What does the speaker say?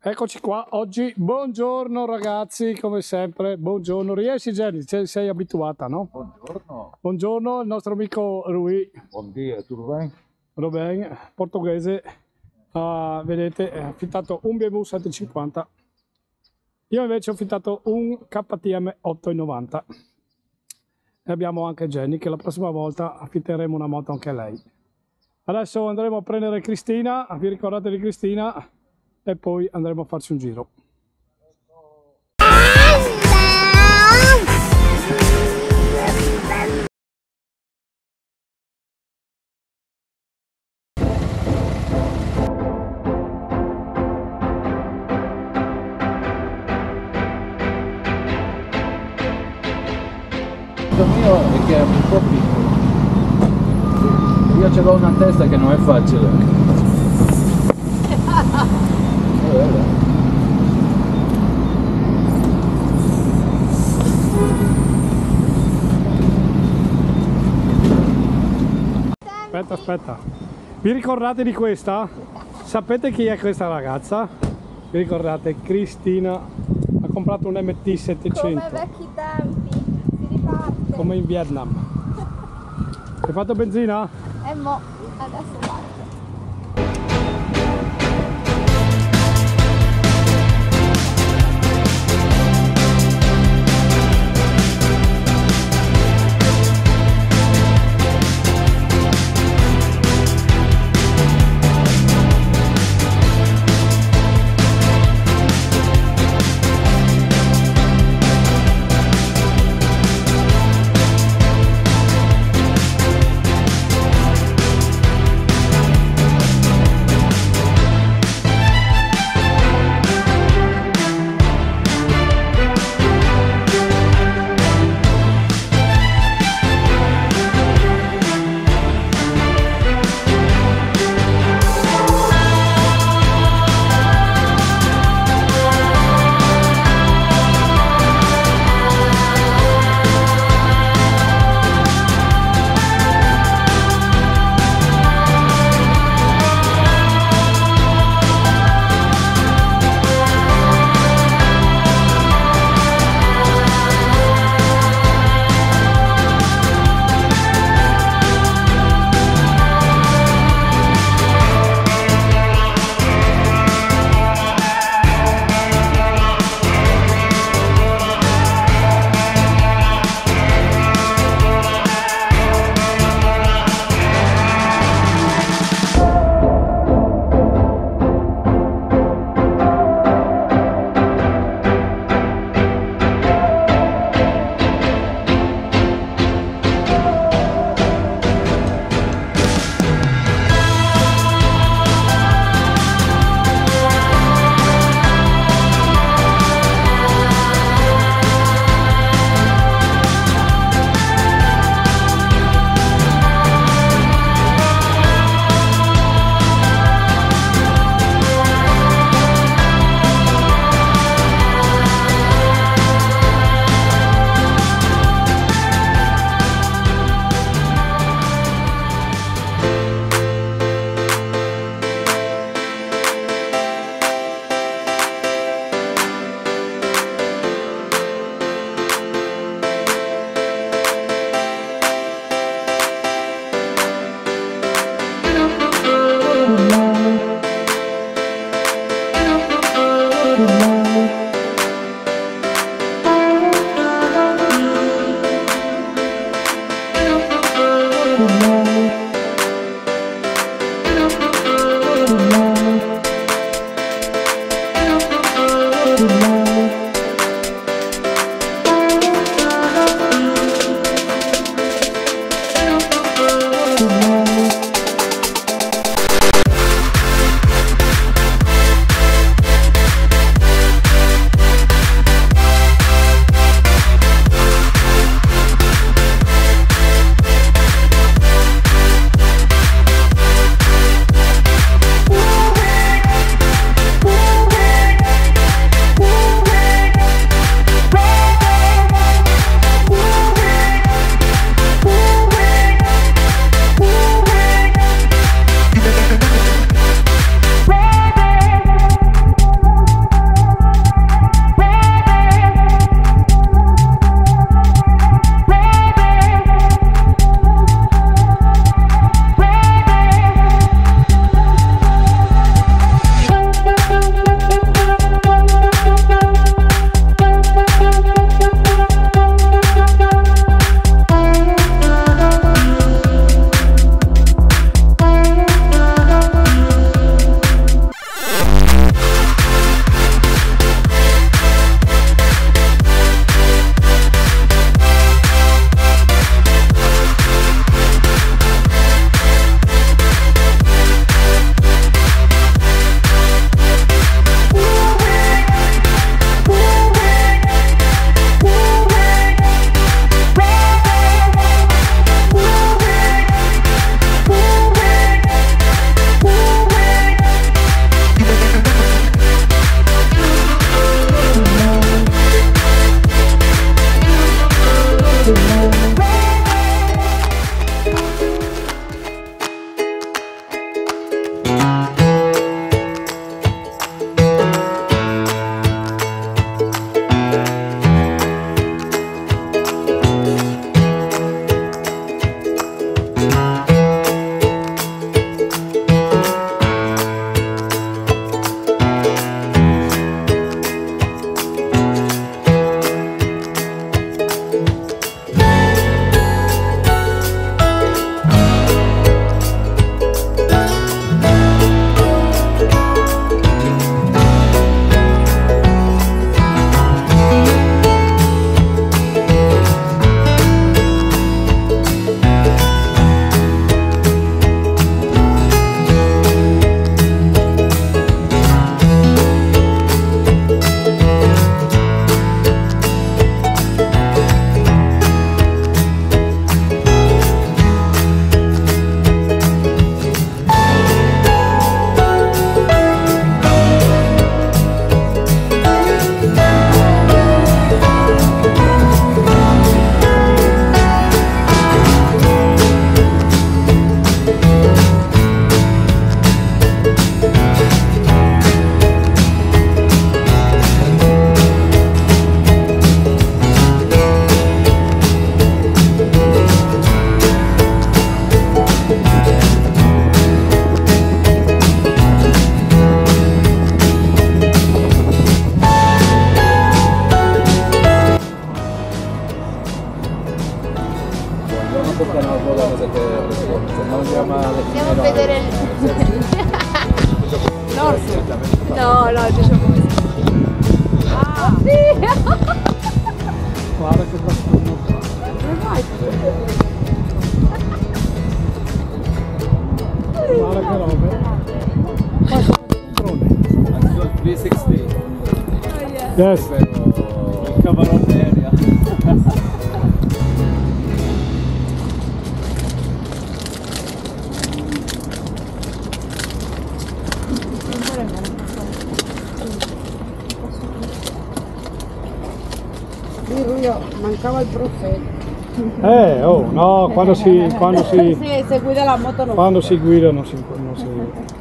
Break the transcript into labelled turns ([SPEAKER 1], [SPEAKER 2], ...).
[SPEAKER 1] Eccoci qua, oggi buongiorno ragazzi, come sempre, buongiorno. Riesci Jenny? Sei abituata, no?
[SPEAKER 2] Buongiorno.
[SPEAKER 1] Buongiorno, il nostro amico Rui.
[SPEAKER 2] Buongiorno, tutto bene?
[SPEAKER 1] Robin, portoghese, vedete, ha affittato un BMW 750. Io invece ho affittato un KTM 890. E abbiamo anche Jenny, che la prossima volta affitteremo una moto anche a lei. Adesso andremo a prendere Cristina, vi ricordate di Cristina? E poi andremo a farci un giro.
[SPEAKER 2] Il mio è che è un po' piccolo. Io ce l'ho una testa che non è facile.
[SPEAKER 1] Aspetta. Vi ricordate di questa? Sapete chi è questa ragazza? Vi ricordate? Cristina ha comprato un MT700.
[SPEAKER 3] Come ai vecchi tempi, si riparte.
[SPEAKER 1] Come in Vietnam. Hai fatto benzina?
[SPEAKER 3] E mo, adesso parto. Andiamo a vedere l'orso. No, no, diciamo così. Ah, sì!
[SPEAKER 1] Guarda che bastone. Guarda che robe. Ma sono drone.
[SPEAKER 2] Anche il 360.
[SPEAKER 1] Yes.
[SPEAKER 2] Il cavalone aerea.
[SPEAKER 4] Mancava il profeta.
[SPEAKER 1] Oh no, quando si
[SPEAKER 4] Se guida la moto non
[SPEAKER 1] quando si guida non si